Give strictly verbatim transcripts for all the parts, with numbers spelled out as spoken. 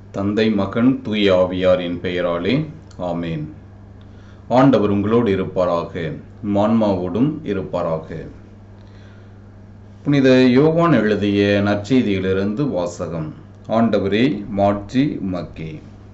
தந்தை மகன் தூய ஆவியாரின் பெயராலே ஆமேன். ஆண்டவர் உங்களோடு இருப்பாராக, ஆன்மாவோடும் இருப்பாராக. புனித யோவான் எழுதிய நற்செய்தியிலிருந்து வாசகம். ஆண்டவரே மாட்சி உமக்கே.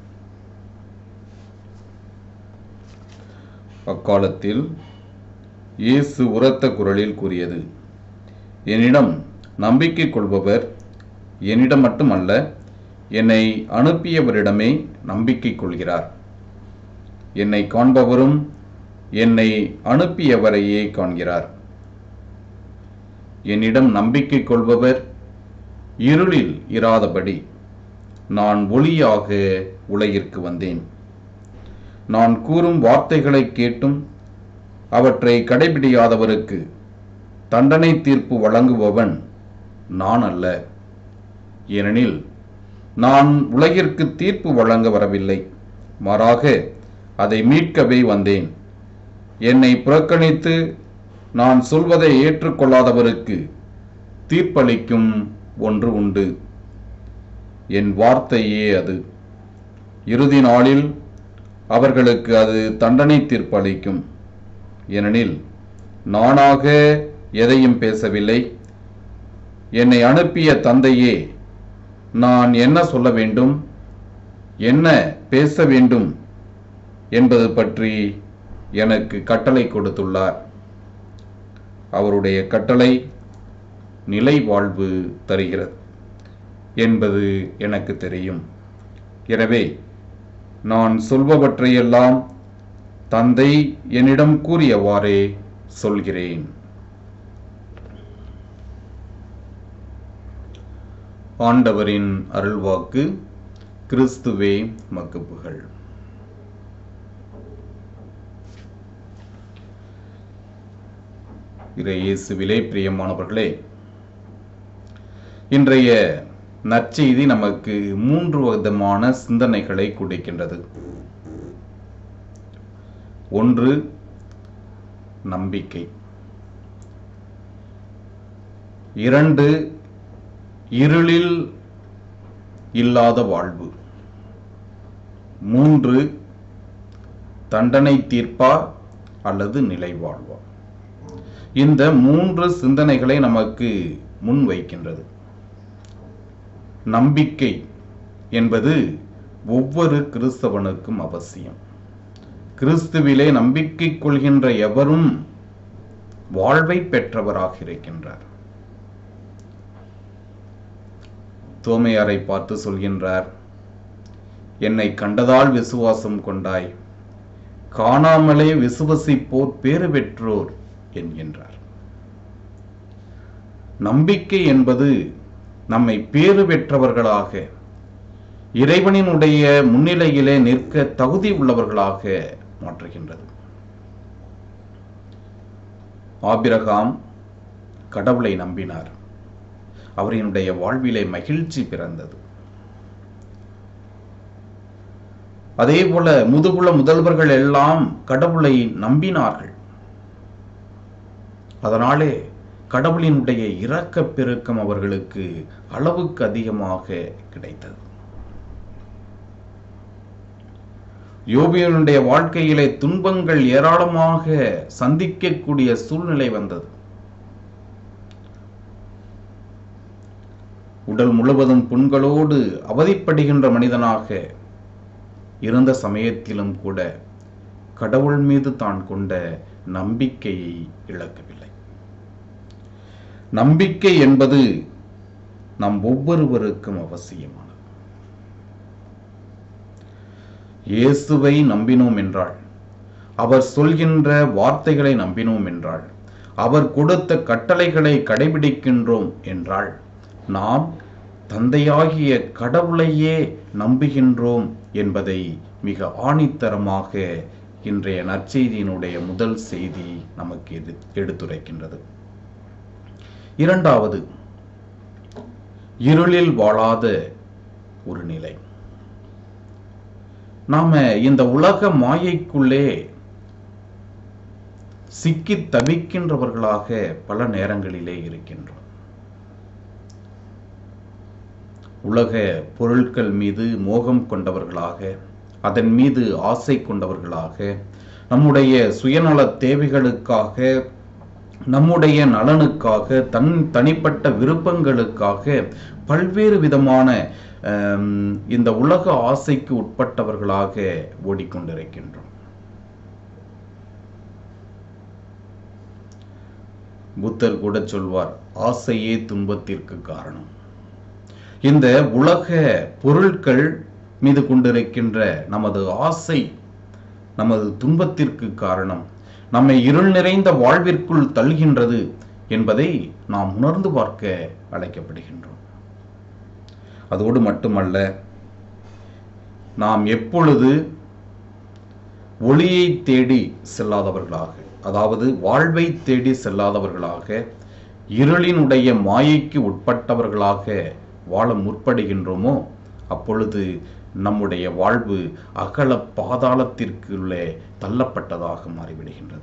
அக்காலத்தில் இயேசு உரத்த குரலில் கூறியது, என்னிடம் நம்பிக்கை கொள்பவர் என்னிடம் மட்டுமல்ல, என்னை அனுப்பியவரிடமே நம்பிக்கை கொள்கிறார். என்னை காண்பவரும் என்னை அனுப்பியவரையே காண்கிறார். என்னிடம் நம்பிக்கை கொள்பவர் இருளில் இராதபடி நான் ஒளியாக உலகிற்கு வந்தேன். நான் கூறும் வார்த்தைகளை கேட்டும் அவற்றை கடைபிடியாதவருக்கு தண்டனை தீர்ப்பு வழங்குபவன் நான் அல்ல. ஏனெனில் நான் உலகிற்கு தீர்ப்பு வழங்க வரவில்லை, மாறாக அதை மீட்கவே வந்தேன். என்னை புறக்கணித்து நான் சொல்வதை ஏற்றுக்கொள்ளாதவருக்கு தீர்ப்பளிக்கும் ஒன்று உண்டு. என் வார்த்தையே அது. இறுதி நாளில் அவர்களுக்கு அது தண்டனை தீர்ப்பளிக்கும். ஏனெனில் நானாக எதையும் பேசவில்லை, என்னை அனுப்பிய தந்தையே நான் என்ன சொல்ல வேண்டும், என்ன பேச வேண்டும் என்பது பற்றி எனக்கு கட்டளை கொடுத்துள்ளார். அவருடைய கட்டளை நிலை வாழ்வு தருகிறது என்பது எனக்கு தெரியும். எனவே நான் சொல்பவற்றையெல்லாம் தந்தை என்னிடம் கூறியவாறே சொல்கிறேன். ஆண்டவரின் அருள்வாக்கு. கிறிஸ்துவே மக்கு புகழ். இயேசுவிலே பிரியமானவர்களே, இன்றைய நற்செய்தி நமக்கு மூன்று விதமான சிந்தனைகளை கொடுக்கின்றது. ஒன்று, நம்பிக்கை. இரண்டு, இருளில் இல்லாத வாழ்வு. மூன்று, தண்டனை தீர்ப்பா அல்லது நிலை வாழ்வா. இந்த மூன்று சிந்தனைகளை நமக்கு முன் வைக்கின்றது. நம்பிக்கை என்பது ஒவ்வொரு கிறிஸ்தவனுக்கும் அவசியம். கிறிஸ்துவிலே நம்பிக்கை கொள்கின்ற எவரும் வாழ்வை பெற்றவராக இருக்கின்றார். தோமையாரை பார்த்து சொல்கின்றார், என்னை கண்டதால் விசுவாசம் கொண்டாய், காணாமலே விசுவசிப்போர் பேறு பெற்றோர் என்கின்றார். நம்பிக்கை என்பது நம்மை பேறு பெற்றவர்களாக, இறைவனினுடைய முன்னிலையிலே நிற்க தகுதி உள்ளவர்களாக மாற்றுகின்றது. ஆபிரகாம் கடவுளை நம்பினார். அவரினுடைய வாழ்விலே மகிழ்ச்சி பிறந்தது. அதே போல முதுகுல முதல்வர்கள் எல்லாம் கடவுளை நம்பினார்கள். அதனாலே கடவுளினுடைய இரக்க பெருக்கம் அவர்களுக்கு அளவுக்கு அதிகமாக கிடைத்தது. யோபினுடைய வாழ்க்கையிலே துன்பங்கள் ஏராளமாக சந்திக்கக்கூடிய சூழ்நிலை வந்தது. உடல் முழுவதும் புண்களோடு அவதிப்படுகின்ற மனிதனாக இருந்த சமயத்திலும் கூட கடவுள் மீது தான் கொண்ட நம்பிக்கையை இழக்கவில்லை. நம்பிக்கை என்பது நம் ஒவ்வொருவருக்கும் அவசியமானது. இயேசுவை நம்பினோம் என்றால், அவர் சொல்கின்ற வார்த்தைகளை நம்பினோம் என்றால், அவர் கொடுத்த கட்டளைகளை கடைபிடிக்கின்றோம் என்றால், நாம் தந்தையாகிய கடவுளையே நம்புகின்றோம் என்பதை மிக ஆணித்தரமாக இன்றைய நற்செய்தியினுடைய முதல் செய்தி நமக்கு எடு எடுத்துரைக்கின்றது. இரண்டாவது, இருளில் வாழாத ஒரு நிலை. நாம இந்த உலக மாயைக்குள்ளே சிக்கி தவிக்கின்றவர்களாக பல நேரங்களிலே இருக்கின்றோம். உலக பொருட்கள் மீது மோகம் கொண்டவர்களாக, அதன் மீது ஆசை கொண்டவர்களாக, நம்முடைய சுயநல தேவைகளுக்காக, நம்முடைய நலனுக்காக, தன் தனிப்பட்ட விருப்பங்களுக்காக பல்வேறு விதமான இந்த உலக ஆசைக்கு உட்பட்டவர்களாக ஓடிக்கொண்டிருக்கின்றோம். புத்தர் கூட சொல்வார், ஆசையே துன்பத்திற்கு காரணம். இந்த உலக பொருட்கள் மீது கொண்டிருக்கின்ற நமது ஆசை நமது துன்பத்திற்கு காரணம், நம்மை இருள் நிறைந்த வாழ்விற்குள் தள்ளுகின்றது என்பதை நாம் உணர்ந்து பார்க்க அழைக்கப்படுகின்றோம். அதோடு மட்டுமல்ல, நாம் எப்பொழுது ஒளியை தேடி செல்லாதவர்களாக, அதாவது வாழ்வை தேடி செல்லாதவர்களாக, இருளினுடைய மாயைக்கு உட்பட்டவர்களாக வாழ முற்படுகின்றோமோ அப்பொழுது நம்முடைய வாழ்வு அகல பாதாளத்திற்குள்ளே தள்ளப்பட்டதாக மாறிவிடுகின்றது.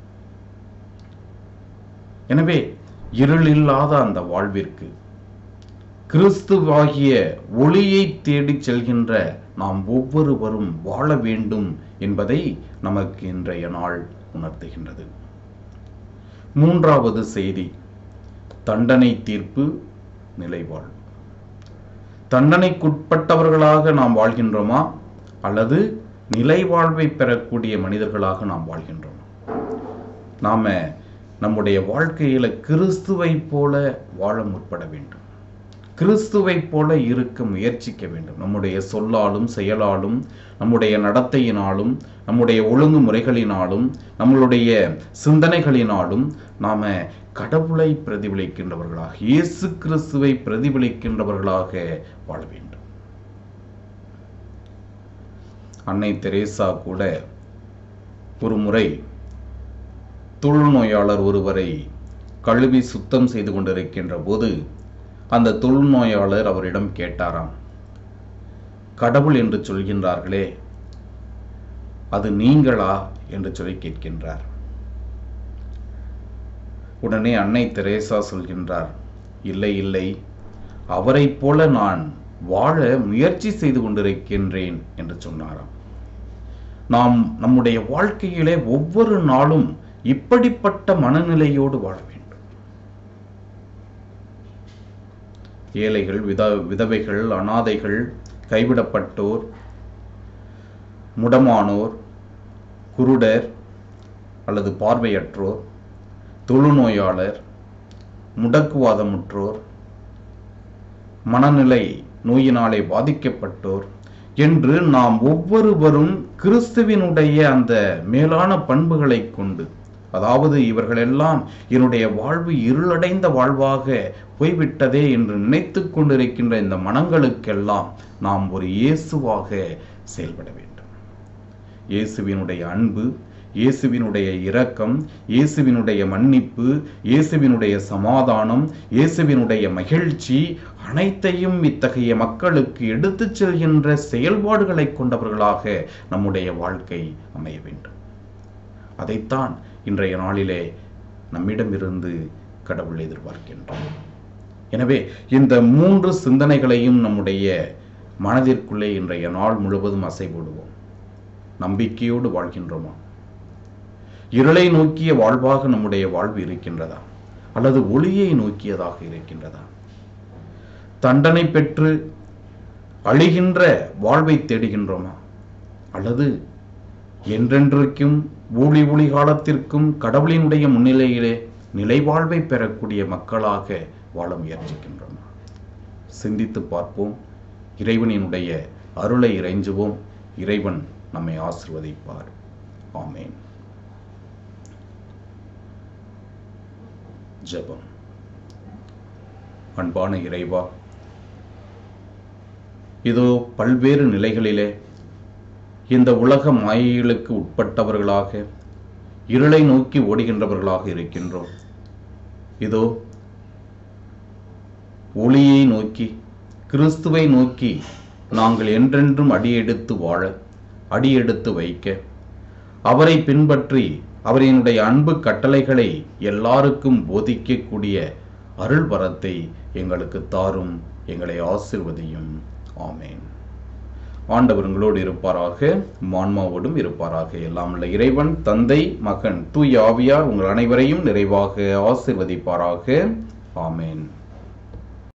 எனவே இருளில்லாத அந்த வாழ்விற்கு கிறிஸ்துவாகிய ஒளியை தேடி செல்கின்ற நாம் ஒவ்வொருவரும் வாழ வேண்டும் என்பதை நமக்கு இன்றைய நாள் உணர்த்துகின்றது. மூன்றாவது செய்தி, தண்டனை தீர்ப்பு நிலைவாழ்வு. தண்டனைக்குட்பட்டவர்களாக நாம் வாழ்கின்றோமா அல்லது நிலைவாழ்வை பெறக்கூடிய மனிதர்களாக நாம் வாழ்கின்றோமா? நாம நம்முடைய வாழ்க்கையில கிறிஸ்துவை போல வாழ முற்பட வேண்டும். கிறிஸ்துவை போல இருக்க முயற்சிக்க வேண்டும். நம்முடைய சொல்லாலும் செயலாலும் நம்முடைய நடத்தையினாலும் நம்முடைய ஒழுங்குமுறைகளினாலும் நம்மளுடைய சிந்தனைகளினாலும் நாம கடவுளை பிரதிபலிக்கின்றவர்களாக, இயேசு கிறிஸ்துவை பிரதிபலிக்கின்றவர்களாக வாழ வேண்டும். அன்னை தெரேசா கூட ஒரு முறை தொழுநோயாளர் ஒருவரை கழுவி சுத்தம் செய்து கொண்டிருக்கின்ற போது அந்த தொழுநோயாளர் அவரிடம் கேட்டாராம், கடவுள் என்று சொல்கின்றார்களே, அது நீங்களா என்று சொல்லி கேட்கின்றார். உடனே அன்னை தெரேசா சொல்கின்றார், இல்லை இல்லை, அவரை போல நான் வாழ முயற்சி செய்து கொண்டிருக்கின்றேன் என்று சொன்னாராம். நாம் நம்முடைய வாழ்க்கையிலே ஒவ்வொரு நாளும் இப்படிப்பட்ட மனநிலையோடு வாழ வேண்டும். ஏழைகள், வித விதவைகள், அனாதைகள், கைவிடப்பட்டோர், முடமானோர், குருடர் அல்லது பார்வையற்றோர், தொழுநோயாளர், முடக்குவாதமுற்றோர், மனநிலை நோயினாலே பாதிக்கப்பட்டோர் என்று நாம் ஒவ்வொருவரும் கிறிஸ்துவினுடைய அந்த மேலான பண்புகளை கொண்டு, அதாவது இவர்களெல்லாம் என்னுடைய வாழ்வு இருளடைந்த வாழ்வாக போய்விட்டதே என்று நினைத்து கொண்டிருக்கின்ற இந்த மனங்களுக்கெல்லாம் நாம் ஒரு இயேசுவாக செயல்பட வேண்டும். இயேசுவினுடைய அன்பு, இயேசுவினுடைய இரக்கம், இயேசுவினுடைய மன்னிப்பு, இயேசுவினுடைய சமாதானம், இயேசுவினுடைய மகிழ்ச்சி அனைத்தையும் இத்தகைய மக்களுக்கு எடுத்துச் செல்கின்ற செயல்பாடுகளை கொண்டவர்களாக நம்முடைய வாழ்க்கை அமைய வேண்டும். அதைத்தான் இன்றைய நாளிலே நம்மிடமிருந்து கடவுள் எதிர்பார்க்கின்றார். எனவே இந்த மூன்று சிந்தனைகளையும் நம்முடைய மனதிற்குள்ளே இன்றைய நாள் முழுவதும் அசைபோடுவோம். நம்பிக்கையோடு வாழ்கின்றோமா? இருளை நோக்கிய வாழ்வாக நம்முடைய வாழ்வு இருக்கின்றதா அல்லது ஒளியை நோக்கியதாக இருக்கின்றதா? தண்டனை பெற்று அழிகின்ற வாழ்வை தேடுகின்றோமா அல்லது என்றென்றைக்கும் ஊழி ஊழி காலத்திற்கும் கடவுளினுடைய முன்னிலையிலே நிலைவாழ்வை பெறக்கூடிய மக்களாக வாழ முயற்சிக்கின்றோமா? சிந்தித்து பார்ப்போம். இறைவனினுடைய அருளை இறைஞ்சுவோம். இறைவன் நம்மை ஆசீர்வதிப்பார். ஆமென். ஜெபம். அன்பான இறைவா, இதோ பல்வேறு நிலைகளிலே இந்த உலக மாயைகளுக்கு உட்பட்டவர்களாக இருளை நோக்கி ஓடுகின்றவர்களாக இருக்கின்றோம். இதோ ஒளியை நோக்கி, கிறிஸ்துவை நோக்கி நாங்கள் என்றென்றும் அடியெடுத்து வாழ, அடியெடுத்து வைக்க, அவரை பின்பற்றி அவரினுடைய அன்பு கட்டளைகளை எல்லாருக்கும் போதிக்கக்கூடிய அருள் வரத்தை எங்களுக்கு தாரும், எங்களை ஆசீர்வதியும். ஆமென். ஆண்டவர் உங்களோடு இருப்பாராக, ஆன்மாவோடும் இருப்பாராக. எல்லாம் உள்ள இறைவன் தந்தை, மகன், தூய ஆவியார் உங்கள் அனைவரையும் நிறைவாக ஆசீர்வதிப்பாராக. ஆமென்.